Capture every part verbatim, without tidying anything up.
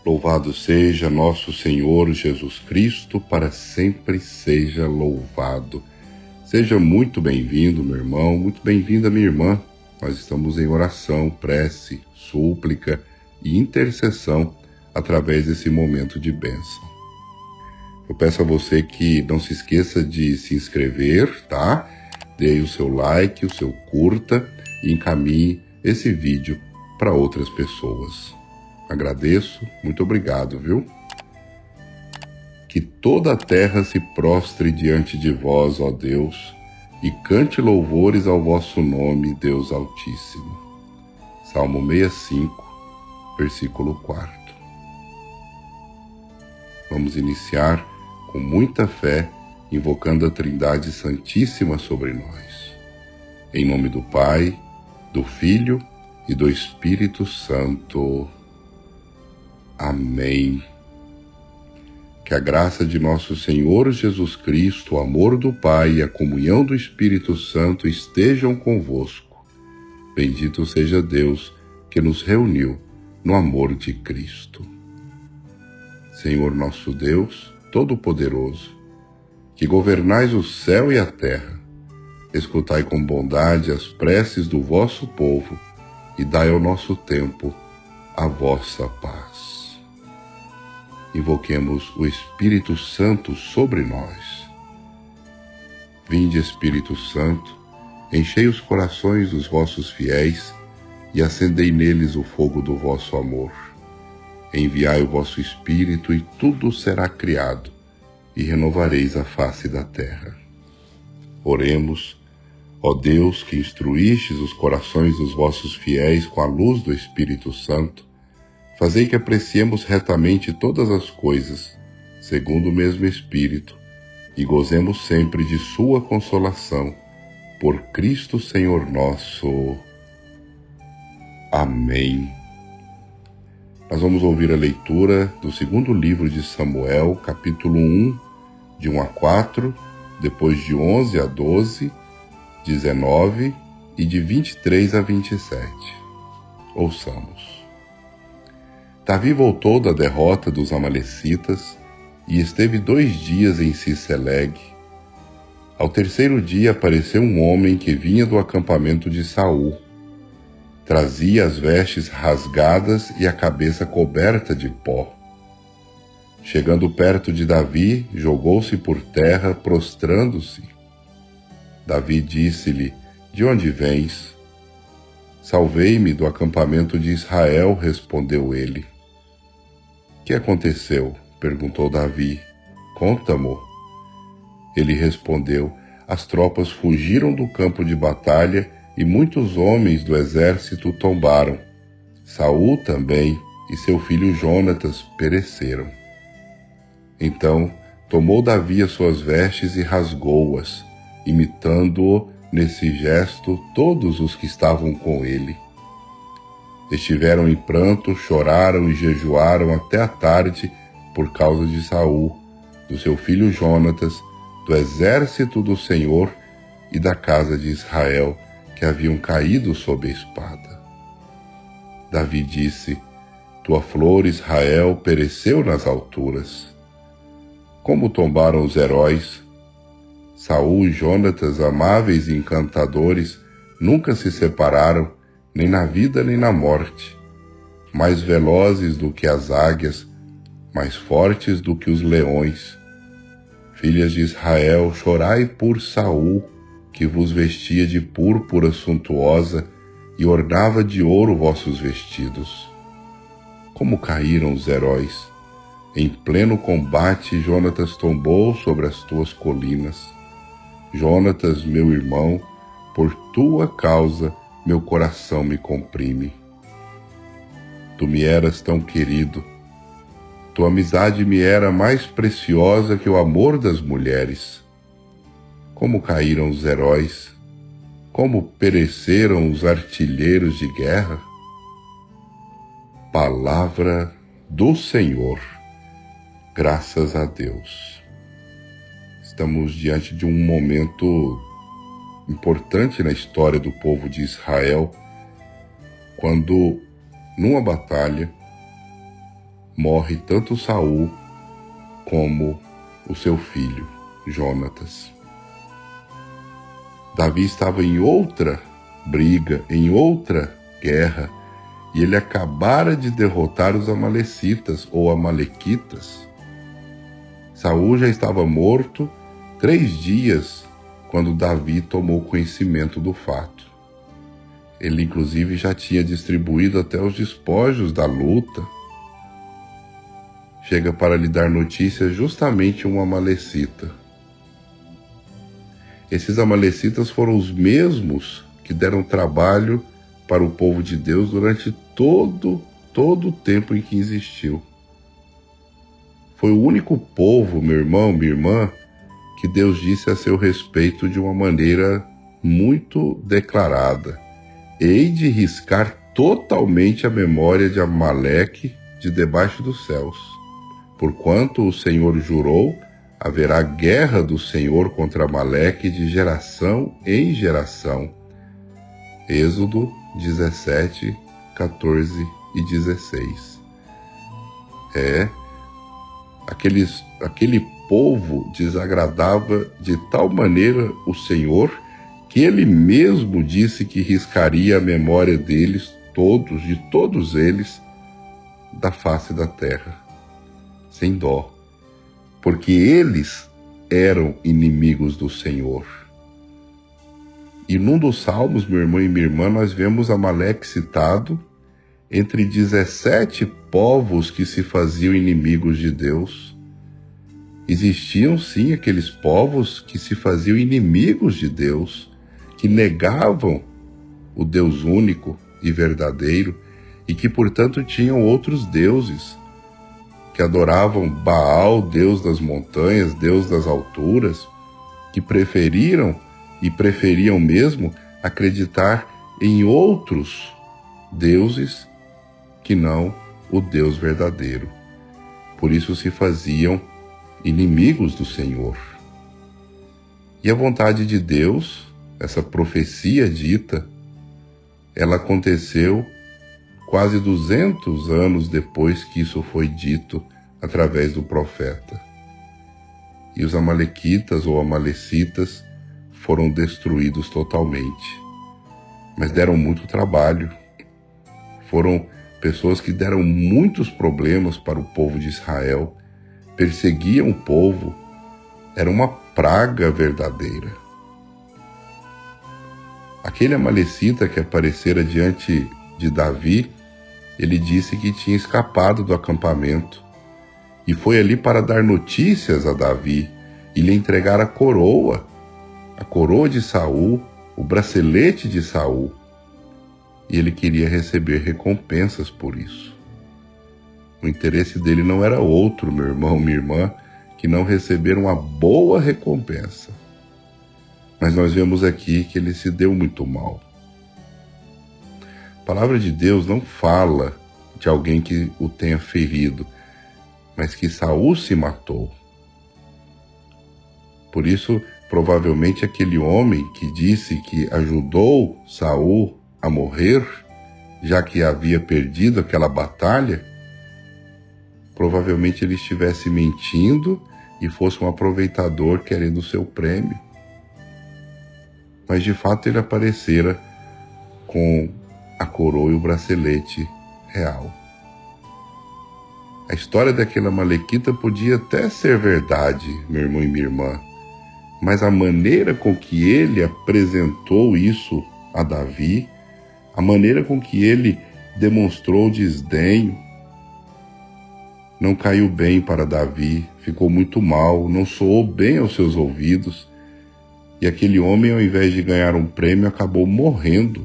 Louvado seja nosso Senhor Jesus Cristo, para sempre seja louvado. Seja muito bem-vindo, meu irmão, muito bem-vinda, minha irmã. Nós estamos em oração, prece, súplica e intercessão através desse momento de bênção. Eu peço a você que não se esqueça de se inscrever, tá? Dê aí o seu like, o seu curta e encaminhe esse vídeo para outras pessoas. Agradeço, muito obrigado, viu? Que toda a terra se prostre diante de vós, ó Deus, e cante louvores ao vosso nome, Deus Altíssimo. Salmo sessenta e cinco, versículo quatro. Vamos iniciar com muita fé, invocando a Trindade Santíssima sobre nós. Em nome do Pai, do Filho e do Espírito Santo. Amém. Que a graça de nosso Senhor Jesus Cristo, o amor do Pai e a comunhão do Espírito Santo estejam convosco. Bendito seja Deus que nos reuniu no amor de Cristo. Senhor nosso Deus, Todo-Poderoso, que governais o céu e a terra, escutai com bondade as preces do vosso povo e dai ao nosso tempo a vossa paz. Invoquemos o Espírito Santo sobre nós. Vinde, Espírito Santo, enchei os corações dos vossos fiéis e acendei neles o fogo do vosso amor. Enviai o vosso Espírito e tudo será criado, e renovareis a face da terra. Oremos, ó Deus, que instruístes os corações dos vossos fiéis com a luz do Espírito Santo, fazei que apreciemos retamente todas as coisas, segundo o mesmo Espírito, e gozemos sempre de sua consolação, por Cristo Senhor nosso. Amém. Nós vamos ouvir a leitura do segundo livro de Samuel, capítulo um, de um a quatro, depois de onze a doze, dezenove e de vinte e três a vinte e sete. Ouçamos. Davi voltou da derrota dos amalecitas e esteve dois dias em Ciceleg. Ao terceiro dia apareceu um homem que vinha do acampamento de Saul. Trazia as vestes rasgadas e a cabeça coberta de pó. Chegando perto de Davi, jogou-se por terra, prostrando-se. Davi disse-lhe: De onde vens? Salvei-me do acampamento de Israel, respondeu ele. Que aconteceu? Perguntou Davi. Conta-mo. Ele respondeu: As tropas fugiram do campo de batalha e muitos homens do exército tombaram. Saul também e seu filho Jonatas pereceram. Então tomou Davi as suas vestes e rasgou-as, imitando-o nesse gesto todos os que estavam com ele. Estiveram em pranto, choraram e jejuaram até a tarde por causa de Saul, do seu filho Jonatas, do exército do Senhor e da casa de Israel, que haviam caído sob a espada. Davi disse: Tua flor, Israel, pereceu nas alturas. Como tombaram os heróis! Saul e Jonatas, amáveis e encantadores, nunca se separaram, nem na vida nem na morte. Mais velozes do que as águias, mais fortes do que os leões. Filhas de Israel, chorai por Saul, que vos vestia de púrpura suntuosa e ornava de ouro vossos vestidos. Como caíram os heróis! Em pleno combate, Jonatas tombou sobre as tuas colinas. Jonatas, meu irmão, por tua causa, meu coração me comprime. Tu me eras tão querido. Tua amizade me era mais preciosa que o amor das mulheres. Como caíram os heróis, como pereceram os artilheiros de guerra. Palavra do Senhor. Graças a Deus. Estamos diante de um momento importante na história do povo de Israel, quando, numa batalha, morre tanto Saul como o seu filho, Jonatas. Davi estava em outra briga, em outra guerra, e ele acabara de derrotar os amalecitas ou amalequitas. Saul já estava morto três dias quando Davi tomou conhecimento do fato. Ele inclusive já tinha distribuído até os despojos da luta. Chega para lhe dar notícia justamente um amalecita. Esses amalecitas foram os mesmos que deram trabalho para o povo de Deus durante todo, todo o tempo em que existiu. Foi o único povo, meu irmão, minha irmã, que Deus disse a seu respeito de uma maneira muito declarada: hei de riscar totalmente a memória de Amaleque de debaixo dos céus. Porquanto o Senhor jurou, haverá guerra do Senhor contra Amaleque de geração em geração. Êxodo dezessete, quatorze e dezesseis. É, aqueles, aquele povo desagradava de tal maneira o Senhor que ele mesmo disse que riscaria a memória deles, todos, de todos eles, da face da terra, sem dó, porque eles eram inimigos do Senhor. E num dos salmos, meu irmão e minha irmã, nós vemos Amaleque citado entre dezessete povos que se faziam inimigos de Deus. Existiam sim aqueles povos que se faziam inimigos de Deus, que negavam o Deus único e verdadeiro e que, portanto, tinham outros deuses, que adoravam Baal, Deus das montanhas, Deus das alturas, que preferiram e preferiam mesmo acreditar em outros deuses que não o Deus verdadeiro. Por isso se faziam inimigos do Senhor. E a vontade de Deus, essa profecia dita, ela aconteceu quase duzentos anos depois que isso foi dito através do profeta. E os amalequitas ou amalecitas foram destruídos totalmente. Mas deram muito trabalho. Foram pessoas que deram muitos problemas para o povo de Israel, perseguiam o povo, era uma praga verdadeira. Aquele amalecita que aparecera diante de Davi, ele disse que tinha escapado do acampamento e foi ali para dar notícias a Davi e lhe entregar a coroa, a coroa de Saul, o bracelete de Saul. E ele queria receber recompensas por isso. O interesse dele não era outro, meu irmão, minha irmã, que não receber uma boa recompensa. Mas nós vemos aqui que ele se deu muito mal. A palavra de Deus não fala de alguém que o tenha ferido, mas que Saul se matou. Por isso, provavelmente aquele homem que disse que ajudou Saul a morrer, já que havia perdido aquela batalha, provavelmente ele estivesse mentindo e fosse um aproveitador querendo o seu prêmio. Mas de fato ele aparecera com a coroa e o bracelete real. A história daquele amalequita podia até ser verdade, meu irmão e minha irmã, mas a maneira com que ele apresentou isso a Davi, a maneira com que ele demonstrou desdenho, não caiu bem para Davi, ficou muito mal, não soou bem aos seus ouvidos, e aquele homem, ao invés de ganhar um prêmio, acabou morrendo,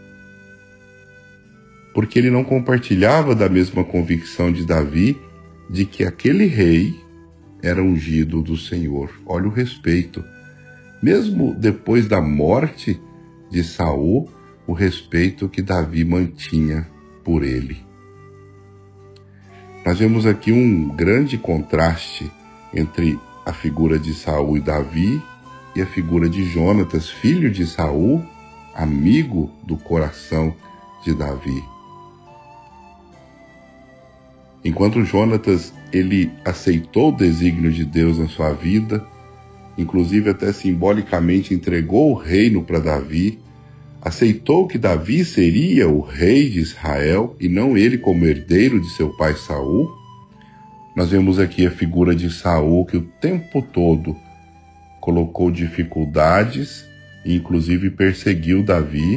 porque ele não compartilhava da mesma convicção de Davi de que aquele rei era ungido do Senhor. Olha o respeito. Mesmo depois da morte de Saul, o respeito que Davi mantinha por ele. Nós vemos aqui um grande contraste entre a figura de Saul e Davi e a figura de Jonatas, filho de Saul, amigo do coração de Davi. Enquanto Jonatas, ele aceitou o desígnio de Deus na sua vida, inclusive até simbolicamente entregou o reino para Davi, aceitou que Davi seria o rei de Israel e não ele como herdeiro de seu pai Saul. Nós vemos aqui a figura de Saul, que o tempo todo colocou dificuldades e inclusive perseguiu Davi,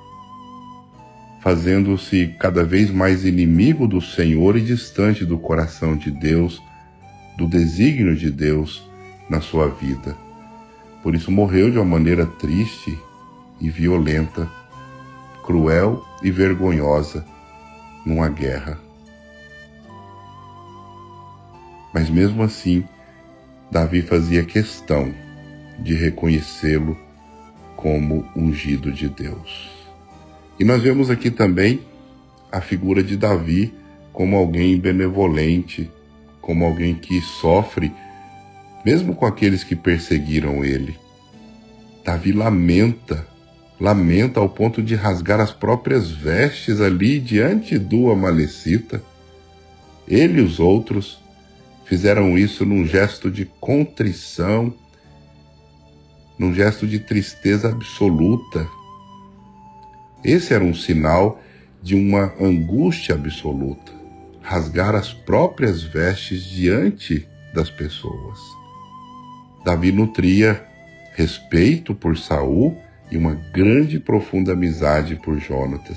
fazendo-se cada vez mais inimigo do Senhor e distante do coração de Deus, do desígnio de Deus na sua vida. Por isso morreu de uma maneira triste e violenta, cruel e vergonhosa, numa guerra. Mas mesmo assim, Davi fazia questão de reconhecê-lo como ungido de Deus. E nós vemos aqui também a figura de Davi como alguém benevolente, como alguém que sofre, mesmo com aqueles que perseguiram ele. Davi lamenta, lamenta ao ponto de rasgar as próprias vestes ali diante do Amalecita. Ele e os outros fizeram isso num gesto de contrição, num gesto de tristeza absoluta. Esse era um sinal de uma angústia absoluta, rasgar as próprias vestes diante das pessoas. Davi nutria respeito por Saul e uma grande e profunda amizade por Jonatas.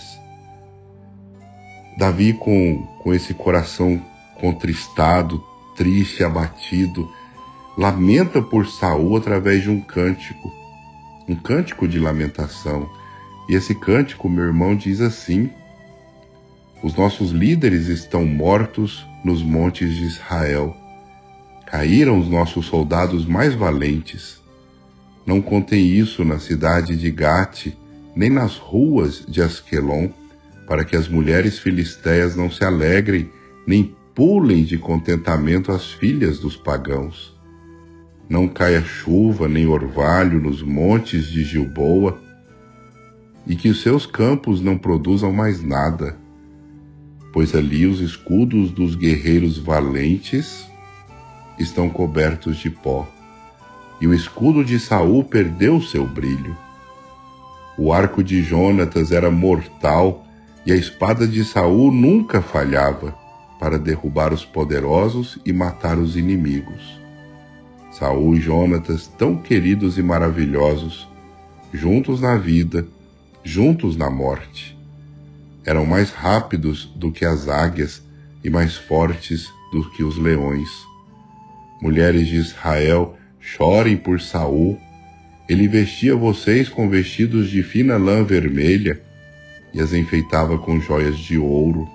Davi, com, com esse coração contristado, triste, abatido, lamenta por Saul através de um cântico, um cântico de lamentação. E esse cântico, meu irmão, diz assim: os nossos líderes estão mortos nos montes de Israel. Caíram os nossos soldados mais valentes. Não contém isso na cidade de Gate, nem nas ruas de Asquelon, para que as mulheres filisteias não se alegrem, nem pulem de contentamento as filhas dos pagãos. Não caia chuva nem orvalho nos montes de Gilboa, e que os seus campos não produzam mais nada, pois ali os escudos dos guerreiros valentes estão cobertos de pó, e o escudo de Saul perdeu seu brilho. O arco de Jonatas era mortal, e a espada de Saul nunca falhava para derrubar os poderosos e matar os inimigos. Saul e Jonatas, tão queridos e maravilhosos, juntos na vida, juntos na morte, eram mais rápidos do que as águias e mais fortes do que os leões. Mulheres de Israel, chorem por Saul. Ele vestia vocês com vestidos de fina lã vermelha e as enfeitava com joias de ouro.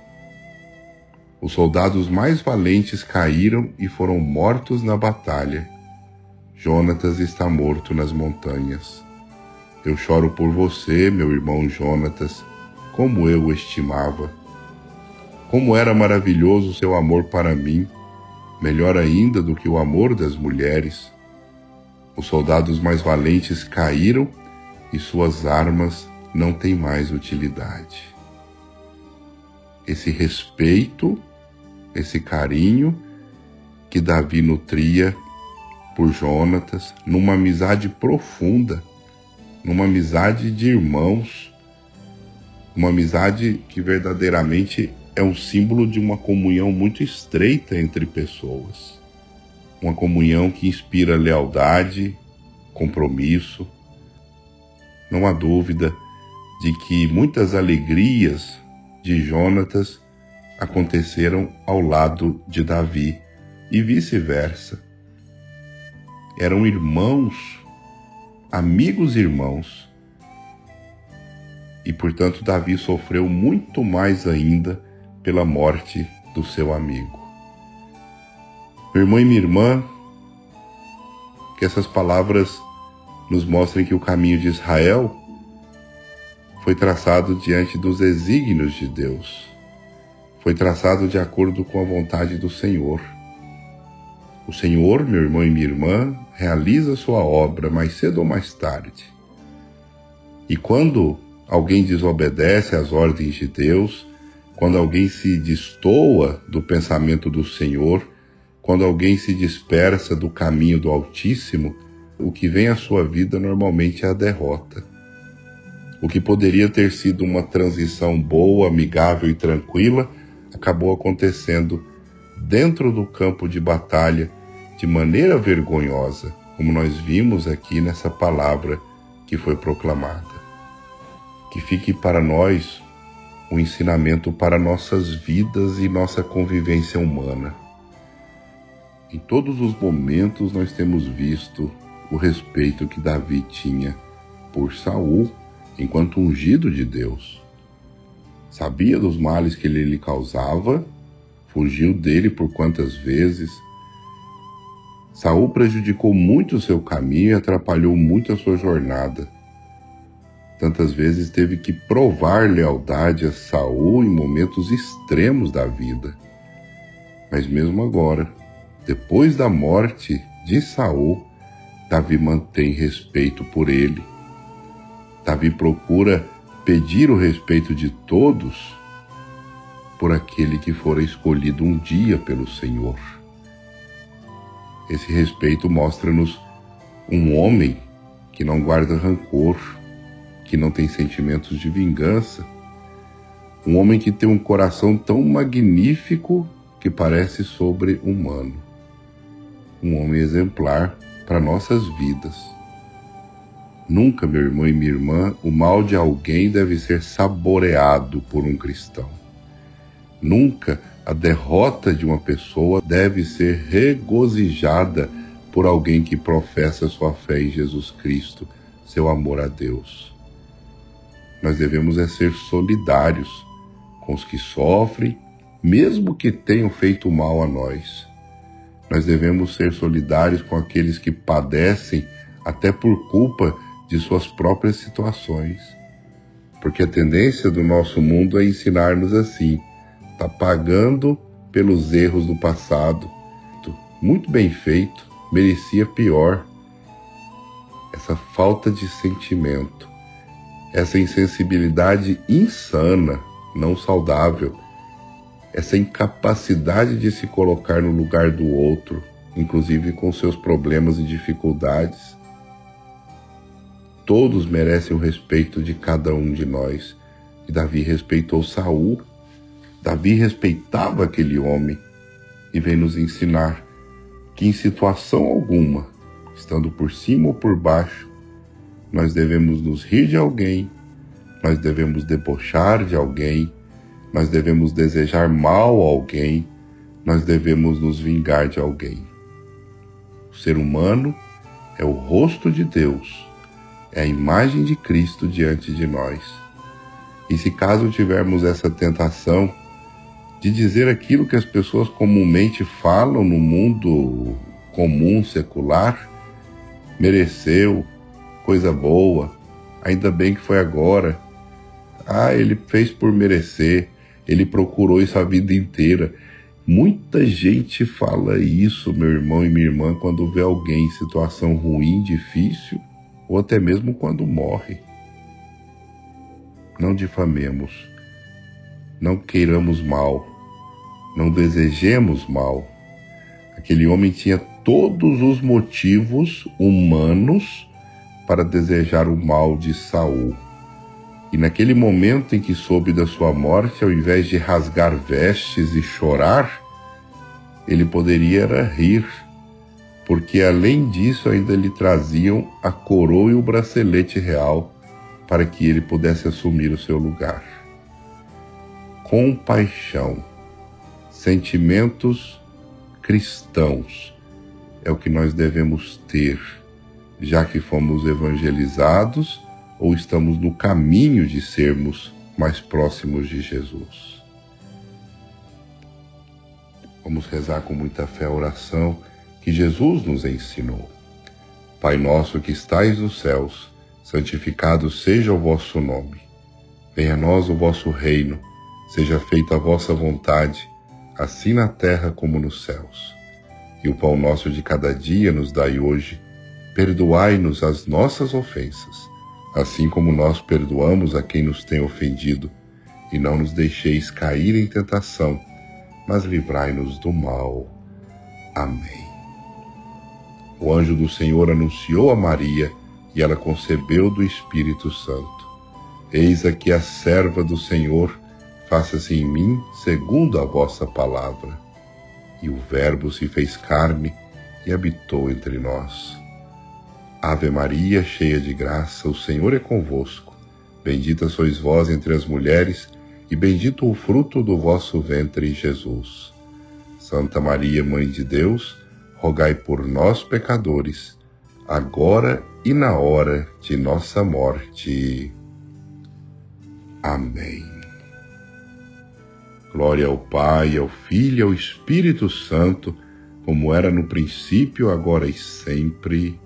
Os soldados mais valentes caíram e foram mortos na batalha. Jonatas está morto nas montanhas. Eu choro por você, meu irmão Jonatas, como eu o estimava. Como era maravilhoso seu amor para mim, melhor ainda do que o amor das mulheres. Os soldados mais valentes caíram e suas armas não têm mais utilidade. Esse respeito, esse carinho que Davi nutria por Jonatas, numa amizade profunda, numa amizade de irmãos, uma amizade que verdadeiramente é um símbolo de uma comunhão muito estreita entre pessoas, uma comunhão que inspira lealdade, compromisso. Não há dúvida de que muitas alegrias de Jonatas aconteceram ao lado de Davi e vice-versa. Eram irmãos, amigos irmãos, e portanto Davi sofreu muito mais ainda pela morte do seu amigo. Meu irmão e minha irmã, que essas palavras nos mostrem que o caminho de Israel foi traçado diante dos desígnios de Deus, foi traçado de acordo com a vontade do Senhor. O Senhor, meu irmão e minha irmã, realiza sua obra mais cedo ou mais tarde. E quando alguém desobedece às ordens de Deus, quando alguém se destoa do pensamento do Senhor, quando alguém se dispersa do caminho do Altíssimo, o que vem à sua vida normalmente é a derrota. O que poderia ter sido uma transição boa, amigável e tranquila, acabou acontecendo dentro do campo de batalha de maneira vergonhosa, como nós vimos aqui nessa palavra que foi proclamada. Que fique para nós um ensinamento para nossas vidas e nossa convivência humana. Em todos os momentos nós temos visto o respeito que Davi tinha por Saul enquanto ungido de Deus. Sabia dos males que ele lhe causava, fugiu dele por quantas vezes. Saul prejudicou muito o seu caminho e atrapalhou muito a sua jornada. Tantas vezes teve que provar lealdade a Saul em momentos extremos da vida. Mas mesmo agora, depois da morte de Saul, Davi mantém respeito por ele. Davi procura pedir o respeito de todos por aquele que fora escolhido um dia pelo Senhor. Esse respeito mostra-nos um homem que não guarda rancor, que não tem sentimentos de vingança, um homem que tem um coração tão magnífico que parece sobre-humano, um homem exemplar para nossas vidas. Nunca, meu irmão e minha irmã, o mal de alguém deve ser saboreado por um cristão. Nunca a derrota de uma pessoa deve ser regozijada por alguém que professa sua fé em Jesus Cristo, seu amor a Deus. Nós devemos é ser solidários com os que sofrem, mesmo que tenham feito mal a nós. Nós devemos ser solidários com aqueles que padecem até por culpa de suas próprias situações. Porque a tendência do nosso mundo é ensinar-nos assim: está pagando pelos erros do passado. Muito bem feito, merecia pior. Essa falta de sentimento, essa insensibilidade insana, não saudável, essa incapacidade de se colocar no lugar do outro, inclusive com seus problemas e dificuldades. Todos merecem o respeito de cada um de nós. E Davi respeitou Saul. Davi respeitava aquele homem e vem nos ensinar que em situação alguma, estando por cima ou por baixo, nós devemos nos rir de alguém, nós devemos debochar de alguém, nós devemos desejar mal a alguém, nós devemos nos vingar de alguém. O ser humano é o rosto de Deus, é a imagem de Cristo diante de nós. E se caso tivermos essa tentação de dizer aquilo que as pessoas comumente falam no mundo comum, secular, mereceu, coisa boa, ainda bem que foi agora, ah, ele fez por merecer, ele procurou isso a vida inteira. Muita gente fala isso, meu irmão e minha irmã, quando vê alguém em situação ruim, difícil, ou até mesmo quando morre. Não difamemos, não queiramos mal, não desejemos mal. Aquele homem tinha todos os motivos humanos para desejar o mal de Saul. E naquele momento em que soube da sua morte, ao invés de rasgar vestes e chorar, ele poderia era rir, porque além disso ainda lhe traziam a coroa e o bracelete real para que ele pudesse assumir o seu lugar. Compaixão, sentimentos cristãos é o que nós devemos ter, já que fomos evangelizados ou estamos no caminho de sermos mais próximos de Jesus. Vamos rezar com muita fé a oração que Jesus nos ensinou. Pai nosso que estais nos céus, santificado seja o vosso nome. Venha a nós o vosso reino, seja feita a vossa vontade, assim na terra como nos céus. E o pão nosso de cada dia nos dai hoje. Perdoai-nos as nossas ofensas, assim como nós perdoamos a quem nos tem ofendido. e não nos deixeis cair em tentação, mas livrai-nos do mal. Amém. O anjo do Senhor anunciou a Maria, e ela concebeu do Espírito Santo. Eis aqui a serva do Senhor, faça-se em mim segundo a vossa palavra. E o Verbo se fez carne e habitou entre nós. Ave Maria, cheia de graça, o Senhor é convosco. Bendita sois vós entre as mulheres, e bendito o fruto do vosso ventre, Jesus. Santa Maria, Mãe de Deus, rogai por nós, pecadores, agora e na hora de nossa morte. Amém. Glória ao Pai, ao Filho e ao Espírito Santo, como era no princípio, agora e sempre.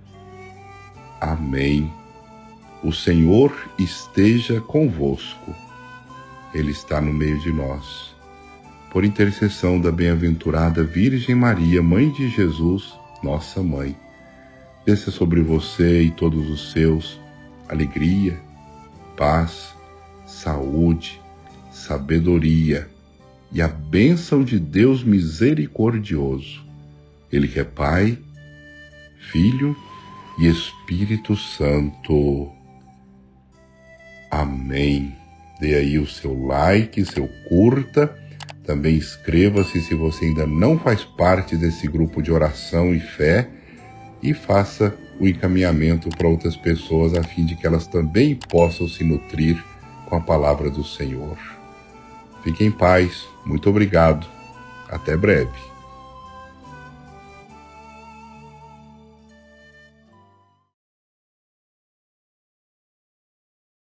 Amém. O Senhor esteja convosco. Ele está no meio de nós. Por intercessão da bem-aventurada Virgem Maria, Mãe de Jesus, nossa Mãe, desça sobre você e todos os seus alegria, paz, saúde, sabedoria e a bênção de Deus misericordioso. Ele que é Pai, Filho e Espírito Santo. Amém. Dê aí o seu like, seu curta. Também inscreva-se se você ainda não faz parte desse grupo de oração e fé. E faça o encaminhamento para outras pessoas a fim de que elas também possam se nutrir com a palavra do Senhor. Fique em paz. Muito obrigado. Até breve.